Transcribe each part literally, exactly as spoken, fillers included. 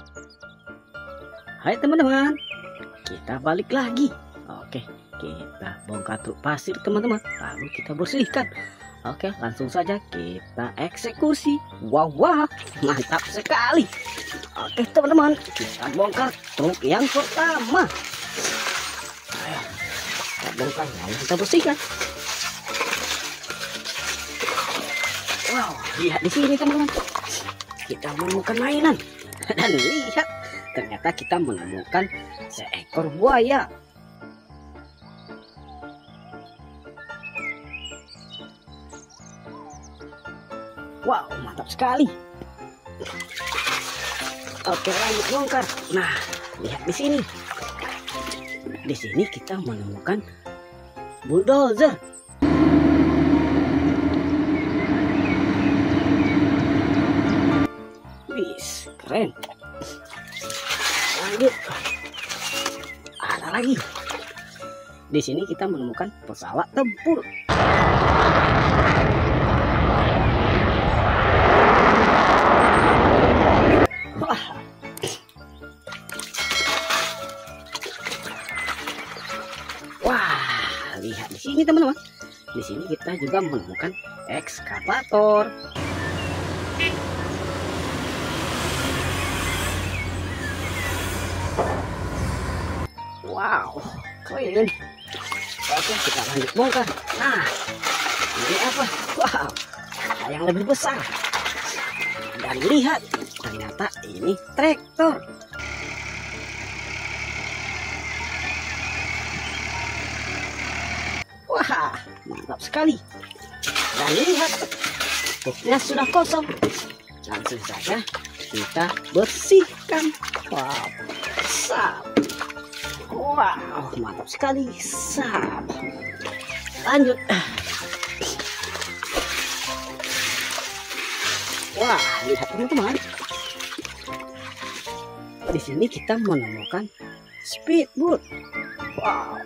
Hai teman-teman, kita balik lagi. Oke, kita bongkar truk pasir teman-teman, lalu kita bersihkan. Oke, langsung saja kita eksekusi. Wow, wow, mantap sekali. Oke teman-teman, kita bongkar truk yang pertama. Ayo, kita bongkar lalu kita bersihkan. Wow, lihat di sini teman-teman, kita menemukan mainan. Dan lihat, ternyata kita menemukan seekor buaya. Wow, mantap sekali. Oke, lanjut bongkar. Nah, lihat di sini. Di sini kita menemukan bulldozer. Wis, keren. Lanjut, ada lagi. Di sini kita menemukan pesawat tempur. Wah, wah, lihat di sini teman-teman. Di sini kita juga menemukan ekskavator. Wow, keren. Oke, kita lanjut bongkar. Nah, ini apa? Wow, ada yang lebih besar. Dan lihat, ternyata ini traktor. Wah, mantap sekali. Dan lihat, truknya sudah kosong. Langsung saja kita bersihkan. Wow, sap. Wow, mantap sekali. Sap. Lanjut. Wah, lihat teman-teman. Di sini kita menemukan speedboat. Wow.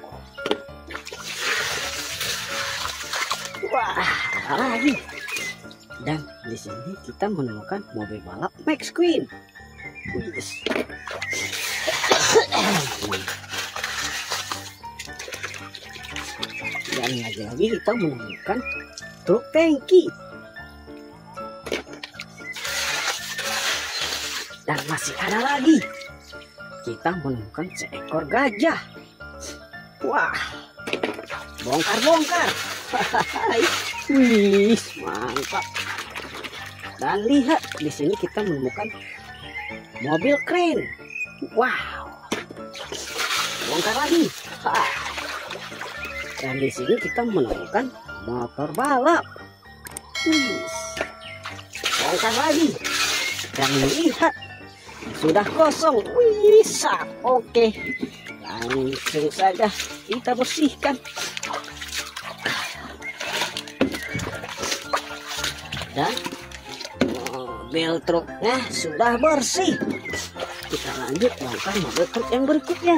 Wah, ada lagi. Dan di sini kita menemukan mobil balap McQueen. Wis. Dan lagi-lagi kita menemukan truk tangki. Dan masih ada lagi. Kita menemukan seekor gajah. Wah, bongkar-bongkar. Wih, mantap. Dan lihat, di sini kita menemukan mobil keren. Wow, bongkar lagi. Dan di sini kita menemukan motor balap. Wih, bongkar lagi. Dan lihat, sudah kosong. Bisa. Oke, langsung saja kita bersihkan. Dan mobil truknya sudah bersih. Kita lanjut bongkar mobil truk yang berikutnya.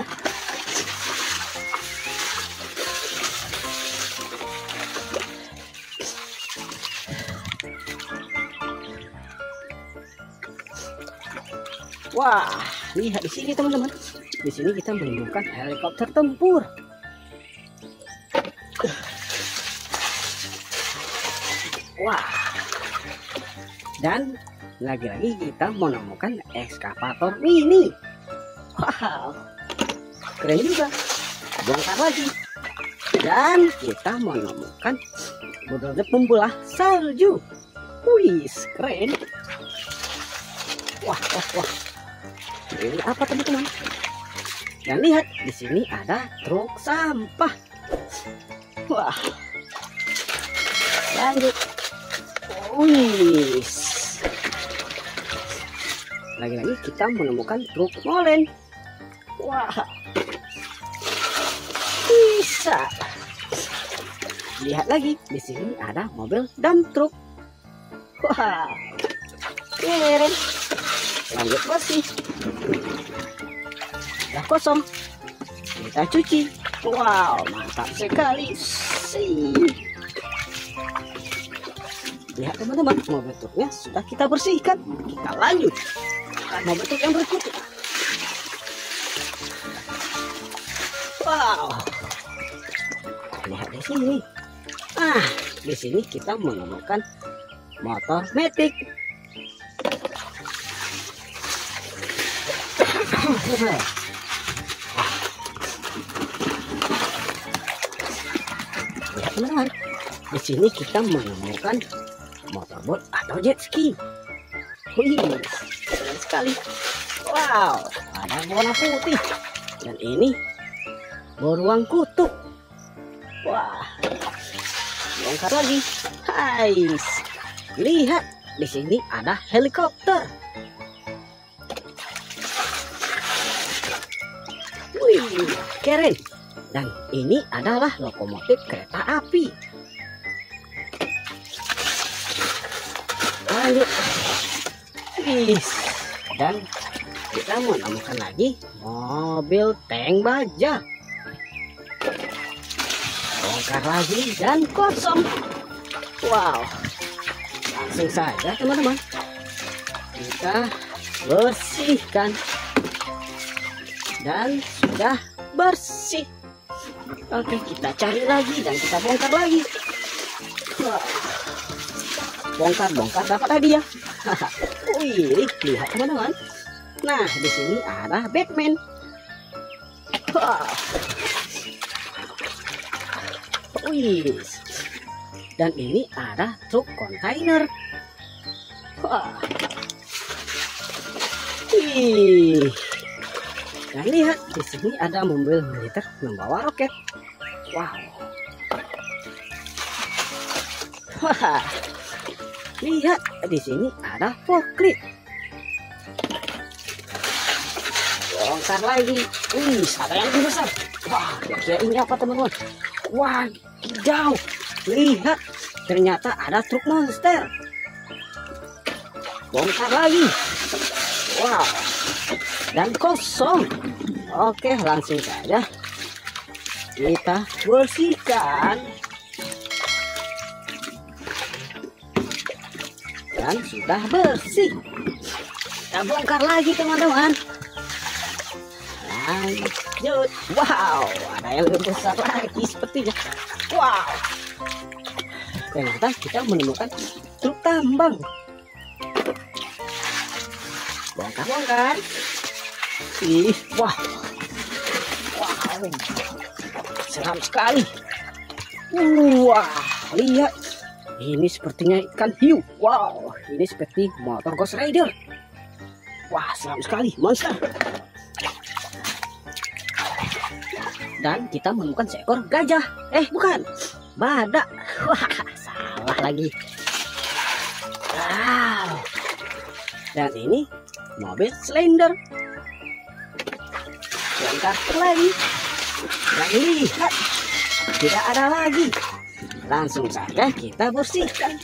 Wah, lihat di sini teman-teman. Di sini kita menemukan helikopter tempur. Wah. Dan lagi-lagi kita menemukan ekskavator mini. Wow, keren juga. Bongkar lagi. Dan kita menemukan bulldozer pembelah salju. Wih, keren. Wah, wah, wah. Ini apa teman-teman? Dan lihat, di sini ada truk sampah. Wah. Lanjut. Wih. Lagi-lagi kita menemukan truk molen. Wah. Bisa. Lihat lagi, di sini ada mobil dump truck. Wah. Keren. Lanjut bersih. Sudah kosong. Kita cuci. Wow, mantap sekali. Sih. Lihat teman-teman, mobil truknya sudah kita bersihkan. Kita lanjut. menemukan mobil truk yang berikutnya. Wow, lihat di sini. Ah, di sini kita menemukan motor metik. Lihat teman-teman, di sini kita menemukan motorboat atau jet ski. Wih, keren sekali. Wow, ada warna putih dan ini beruang kutub. Wah, bongkar lagi. Hai, lihat di sini ada helikopter. Wih, keren. Dan ini adalah lokomotif kereta api. Lanjut. Wih, dan kita menemukan lagi mobil tank baja. Bongkar lagi dan kosong. Wow, langsung saja teman-teman kita bersihkan dan sudah bersih. Oke, kita cari lagi dan kita bongkar lagi. Wow. Bongkar-bongkar dapat hadiah. Wih, lihat teman-teman. Nah, di sini ada Batman. Wow. Wih. Dan ini ada truk kontainer. Wah. Wih. Dan lihat di sini ada mobil militer membawa roket. Wow. Wah. Lihat di sini ada forklift. Bongkar lagi. Wih, ada yang lebih besar. Wah, kira-kira ini apa teman-teman? Wah, jauh. Lihat, ternyata ada truk monster. Bongkar lagi. Wow. Dan kosong. Oke, langsung saja kita bersihkan. Dan sudah bersih. Kita bongkar lagi teman-teman. Lanjut. Wow, ada yang lebih besar lagi sepertinya. Wow. Ternyata kita menemukan truk tambang. Bongkar-bongkar. Ih, wah. Wow. Seram sekali. Wah, lihat. Ini sepertinya ikan hiu. Wow, ini seperti motor Ghost Rider. Wah, seram sekali, monster. Dan kita menemukan seekor gajah. Eh, bukan, badak. Wah, salah lagi. Wow. Dan ini mobil Slender. Bongkar lagi. Dan lihat, tidak ada lagi. Langsung saja kita bersihkan.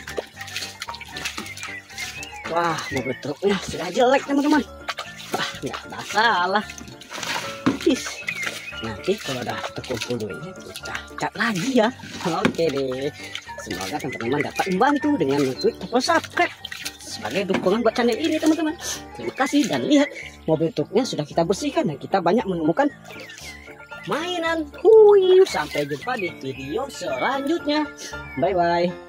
Wah, mobil truknya sudah jelek teman-teman. Wah, nggak masalah. Is, nanti kalau udah terkumpul duitnya kita cat lagi ya. Oke deh. Semoga teman-teman dapat membantu dengan klik tombol subscribe sebagai dukungan buat channel ini teman-teman. Terima kasih. Dan lihat, mobil truknya sudah kita bersihkan dan kita banyak menemukan mainan. Hui, sampai jumpa di video selanjutnya. Bye bye.